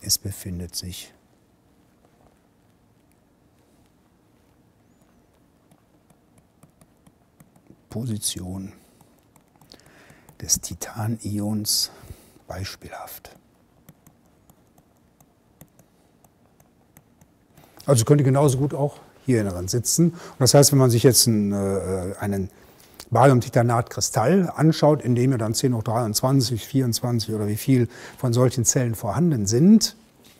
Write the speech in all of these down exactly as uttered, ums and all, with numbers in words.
Es befindet sich Position des Titanions beispielhaft. Also könnte genauso gut auch hier dran sitzen. Und das heißt, wenn man sich jetzt einen, äh, einen Bariumtitanatkristall anschaut, in dem ja dann zehn hoch dreiundzwanzig, vierundzwanzig oder wie viel von solchen Zellen vorhanden sind,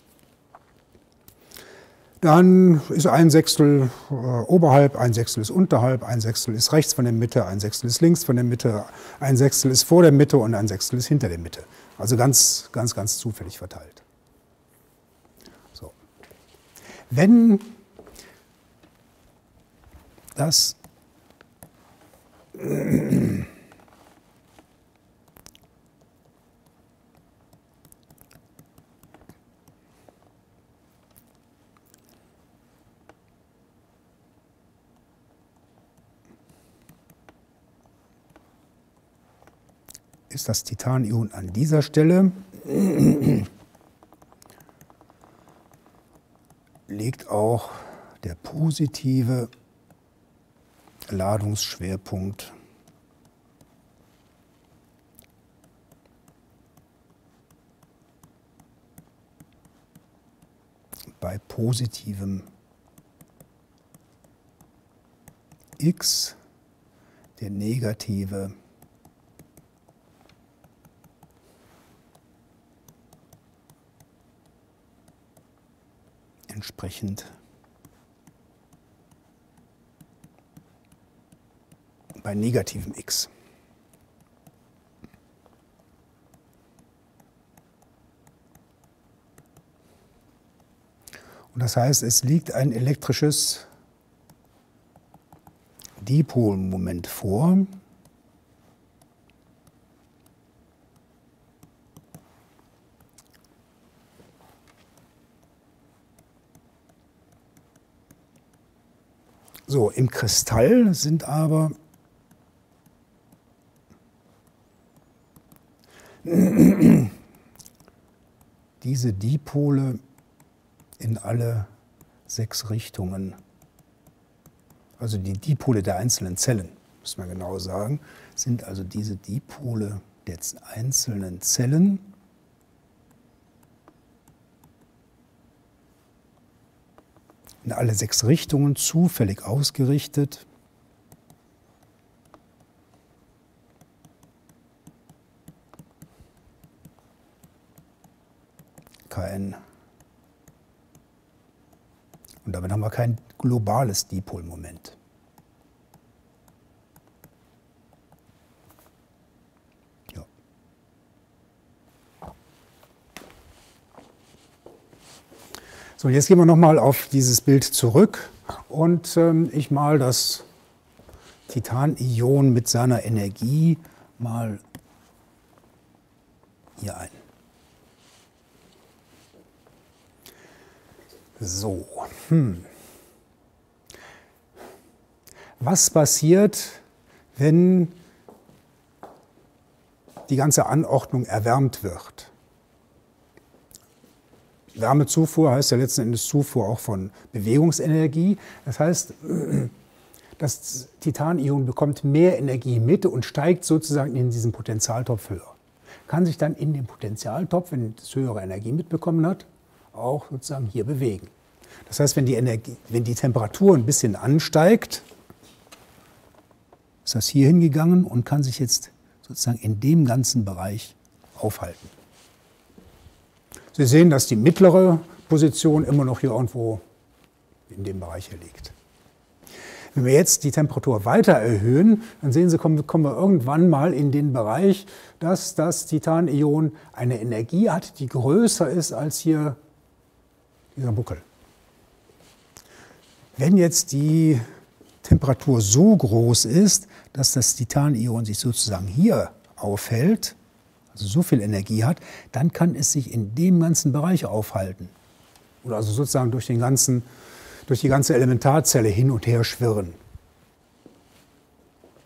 dann ist ein Sechstel äh, oberhalb, ein Sechstel ist unterhalb, ein Sechstel ist rechts von der Mitte, ein Sechstel ist links von der Mitte, ein Sechstel ist vor der Mitte und ein Sechstel ist hinter der Mitte. Also ganz, ganz, ganz zufällig verteilt. So. Wenn das ist das Titanium an dieser Stelle, liegt auch der positive Ladungsschwerpunkt bei positivem X, der negative entsprechend bei negativem X. Und das heißt, es liegt ein elektrisches Dipolmoment vor, so, im Kristall sind aber diese Dipole in alle sechs Richtungen, also die Dipole der einzelnen Zellen, muss man genau sagen, sind also diese Dipole der einzelnen Zellen in alle sechs Richtungen zufällig ausgerichtet. Kein, und damit haben wir kein globales Dipolmoment. Ja. So, jetzt gehen wir nochmal auf dieses Bild zurück und ähm, ich male das Titanion mit seiner Energie mal hier ein. So, hm. Was passiert, wenn die ganze Anordnung erwärmt wird? Wärmezufuhr heißt ja letzten Endes Zufuhr auch von Bewegungsenergie. Das heißt, das Titanion bekommt mehr Energie mit und steigt sozusagen in diesen Potentialtopf höher. Kann sich dann in dem Potentialtopf, wenn es höhere Energie mitbekommen hat, auch sozusagen hier bewegen. Das heißt, wenn die, Energie, wenn die Temperatur ein bisschen ansteigt, ist das hier hingegangen und kann sich jetzt sozusagen in dem ganzen Bereich aufhalten. Sie sehen, dass die mittlere Position immer noch hier irgendwo in dem Bereich hier liegt. Wenn wir jetzt die Temperatur weiter erhöhen, dann sehen Sie, kommen, kommen wir irgendwann mal in den Bereich, dass das Titanion eine Energie hat, die größer ist als hier dieser Buckel. Wenn jetzt die Temperatur so groß ist, dass das Titanion sich sozusagen hier aufhält, also so viel Energie hat, dann kann es sich in dem ganzen Bereich aufhalten. Oder also sozusagen durch, den ganzen, durch die ganze Elementarzelle hin und her schwirren.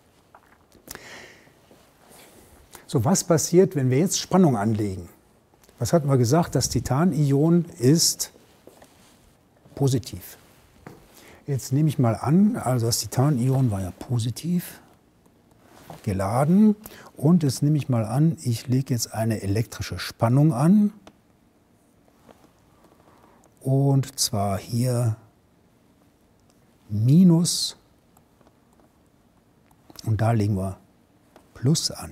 So, was passiert, wenn wir jetzt Spannung anlegen? Was hatten wir gesagt? Das Titanion ist positiv. Jetzt nehme ich mal an, also das Titanion war ja positiv geladen. Und jetzt nehme ich mal an, ich lege jetzt eine elektrische Spannung an. Und zwar hier Minus. Und da legen wir Plus an.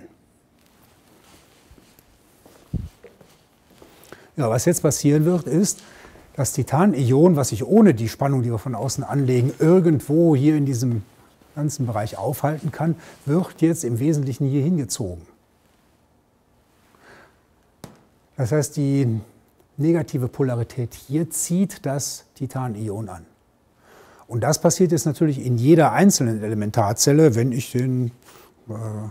Ja, was jetzt passieren wird, ist, das Titanion, was sich ohne die Spannung, die wir von außen anlegen, irgendwo hier in diesem ganzen Bereich aufhalten kann, wird jetzt im Wesentlichen hier hingezogen. Das heißt, die negative Polarität hier zieht das Titanion an. Und das passiert jetzt natürlich in jeder einzelnen Elementarzelle, wenn ich den, äh,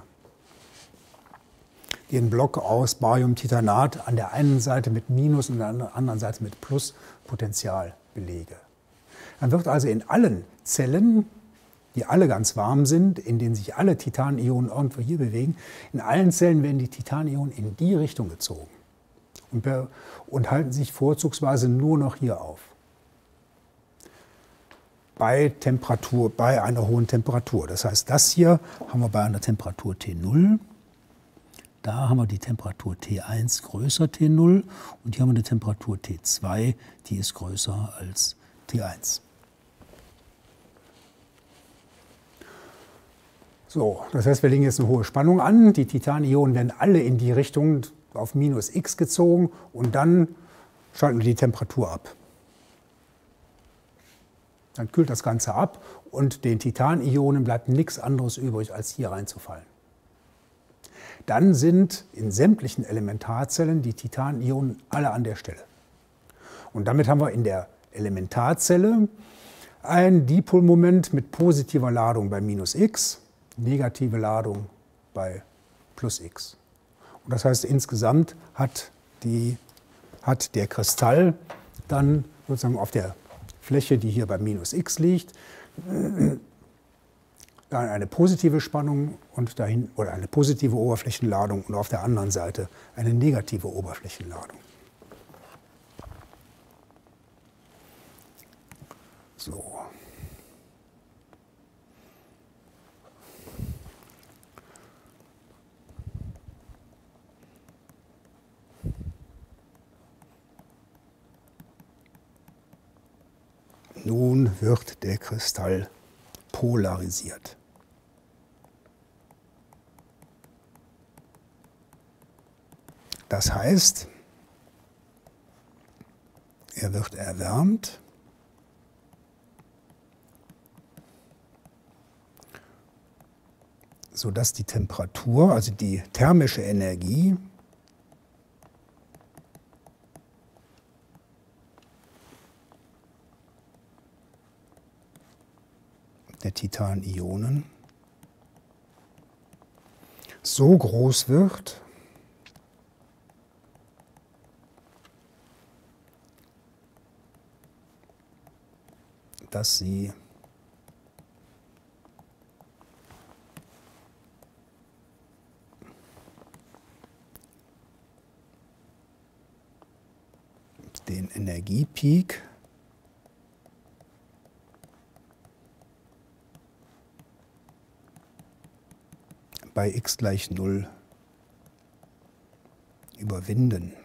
den Block aus Bariumtitanat an der einen Seite mit Minus und an der anderen Seite mit Pluspotential belege. Dann wird also in allen Zellen, die alle ganz warm sind, in denen sich alle Titanionen irgendwo hier bewegen, in allen Zellen werden die Titanionen in die Richtung gezogen und, und halten sich vorzugsweise nur noch hier auf. Bei Temperatur, bei einer hohen Temperatur. Das heißt, das hier haben wir bei einer Temperatur T null. Da haben wir die Temperatur T eins größer T null und hier haben wir eine Temperatur T zwei, die ist größer als T eins. So, das heißt, wir legen jetzt eine hohe Spannung an. Die Titanionen werden alle in die Richtung auf minus x gezogen und dann schalten wir die Temperatur ab. Dann kühlt das Ganze ab und den Titanionen bleibt nichts anderes übrig, als hier reinzufallen. Dann sind in sämtlichen Elementarzellen die Titanionen alle an der Stelle. Und damit haben wir in der Elementarzelle ein Dipolmoment mit positiver Ladung bei minus x, negative Ladung bei plus x. Und das heißt, insgesamt hat, die, hat der Kristall dann sozusagen auf der Fläche, die hier bei minus x liegt, dann eine positive Spannung und dahin, oder eine positive Oberflächenladung und auf der anderen Seite eine negative Oberflächenladung. So. Nun wird der Kristall polarisiert. Das heißt, er wird erwärmt sodass die Temperatur, also die thermische Energie, der Titanionen so groß wird, dass sie den Energiepeak bei x gleich null überwinden.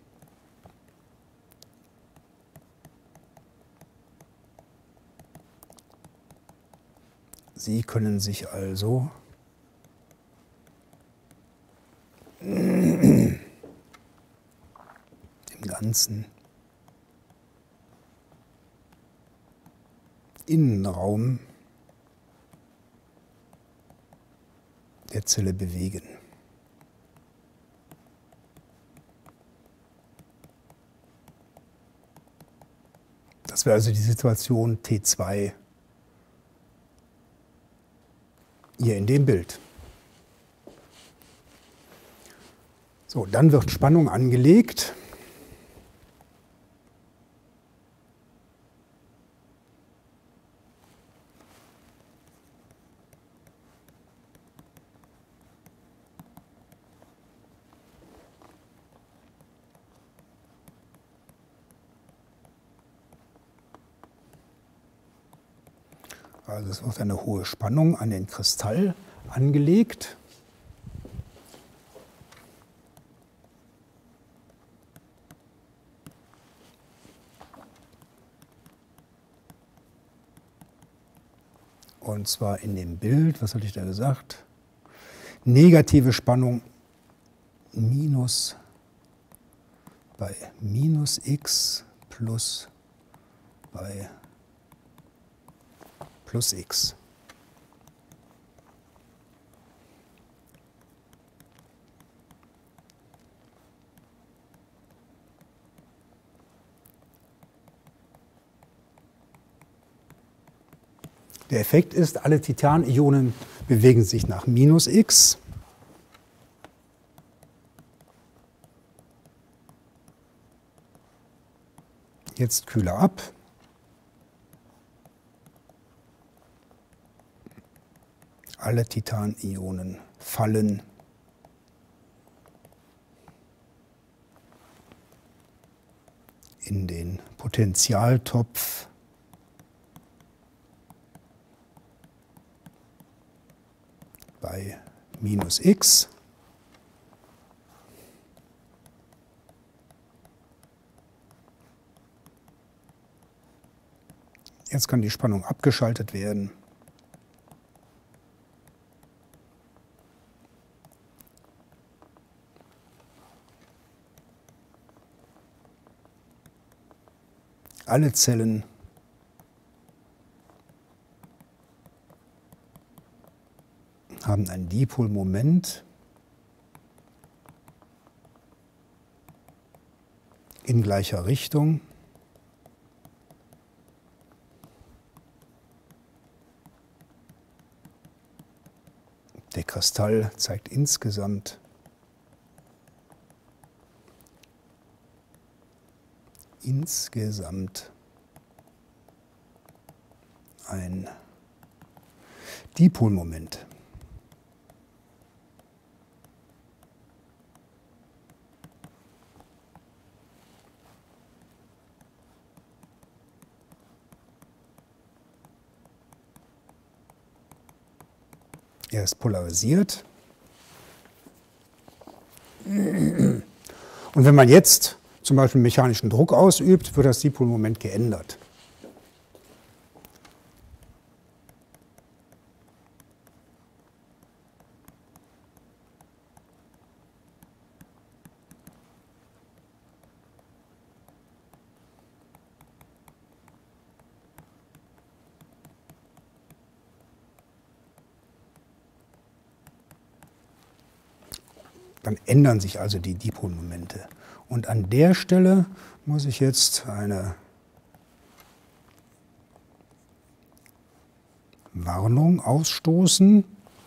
Sie können sich also im ganzen Innenraum der Zelle bewegen. Das wäre also die Situation T zwei hier in dem Bild. So, dann wird Spannung angelegt. Also es wird eine hohe Spannung an den Kristall angelegt. Und zwar in dem Bild, was hatte ich da gesagt? Negative Spannung minus bei minus x plus bei plus x. Der Effekt ist, alle Titanionen bewegen sich nach minus x. Jetzt kühler ab. Alle Titanionen fallen in den Potentialtopf bei minus x. Jetzt kann die Spannung abgeschaltet werden. Alle Zellen haben ein Dipolmoment in gleicher Richtung. Der Kristall zeigt insgesamt insgesamt ein Dipolmoment. Er ist polarisiert. Und wenn man jetzt zum Beispiel mechanischen Druck ausübt, wird das Dipolmoment geändert. Dann ändern sich also die Dipolmomente. Und an der Stelle muss ich jetzt eine Warnung ausstoßen.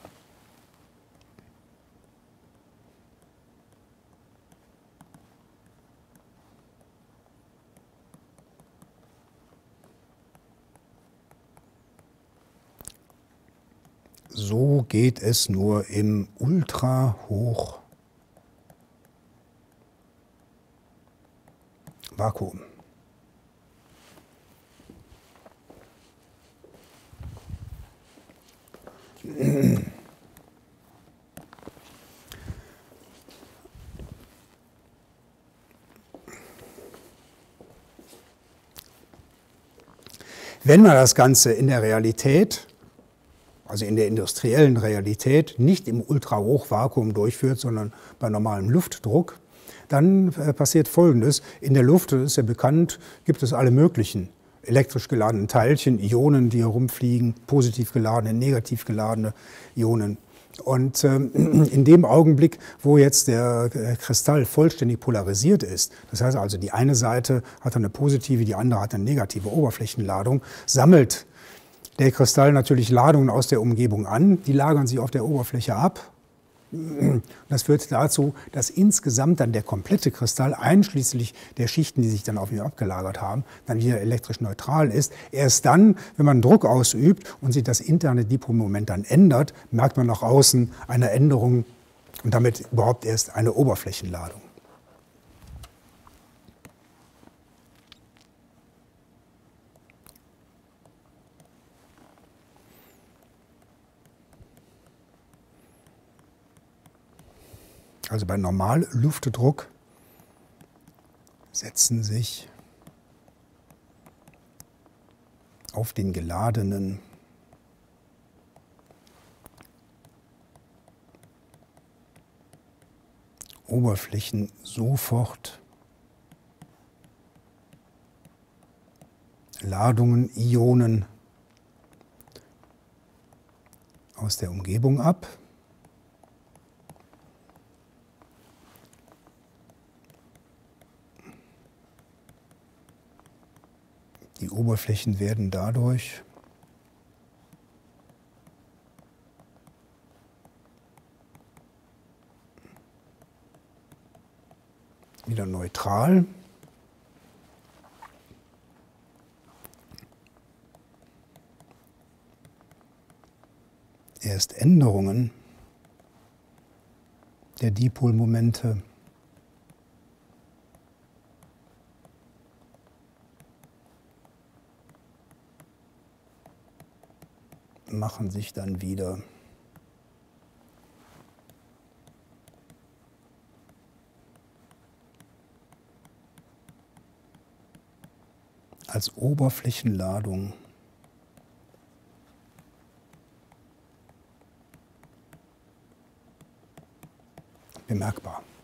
So geht es nur im Ultrahoch Vakuum. Wenn man das Ganze in der Realität, also in der industriellen Realität, nicht im Ultrahochvakuum durchführt, sondern bei normalem Luftdruck, dann äh, passiert Folgendes. In der Luft, das ist ja bekannt, gibt es alle möglichen elektrisch geladenen Teilchen, Ionen, die herumfliegen, positiv geladene, negativ geladene Ionen. Und ähm, in dem Augenblick, wo jetzt der äh, Kristall vollständig polarisiert ist, das heißt also, die eine Seite hat eine positive, die andere hat eine negative Oberflächenladung, sammelt der Kristall natürlich Ladungen aus der Umgebung an, die lagern sich auf der Oberfläche ab. Das führt dazu, dass insgesamt dann der komplette Kristall, einschließlich der Schichten, die sich dann auf ihm abgelagert haben, dann wieder elektrisch neutral ist. Erst dann, wenn man Druck ausübt und sich das interne Dipolmoment dann ändert, merkt man nach außen eine Änderung und damit überhaupt erst eine Oberflächenladung. Also bei Normalluftdruck setzen sich auf den geladenen Oberflächen sofort Ladungen, Ionen aus der Umgebung ab. Die Oberflächen werden dadurch wieder neutral. Erst Änderungen der Dipolmomente machen sich dann wieder als Oberflächenladung bemerkbar.